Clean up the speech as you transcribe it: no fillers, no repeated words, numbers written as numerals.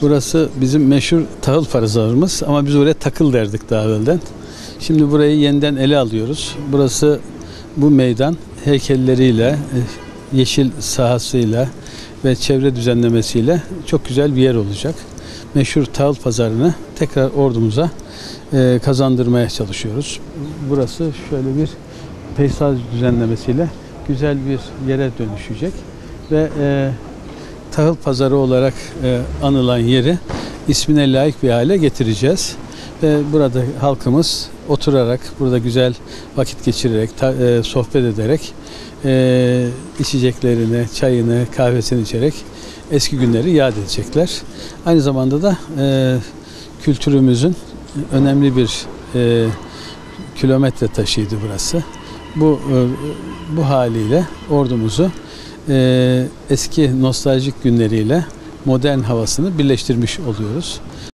Burası bizim meşhur tahıl pazarımız ama biz oraya takıl derdik daha evvelden. Şimdi burayı yeniden ele alıyoruz. Burası bu meydan heykelleriyle, yeşil sahasıyla ve çevre düzenlemesiyle çok güzel bir yer olacak. Meşhur tahıl pazarını tekrar ordumuza kazandırmaya çalışıyoruz. Burası şöyle bir peyzaj düzenlemesiyle güzel bir yere dönüşecek ve tahıl pazarı olarak anılan yeri ismine layık bir hale getireceğiz. Ve burada halkımız oturarak, burada güzel vakit geçirerek, sohbet ederek, içeceklerini, çayını, kahvesini içerek eski günleri yad edecekler. Aynı zamanda da kültürümüzün önemli bir kilometre taşıydı burası. Bu haliyle ordumuzu eski nostaljik günleriyle modern havasını birleştirmiş oluyoruz.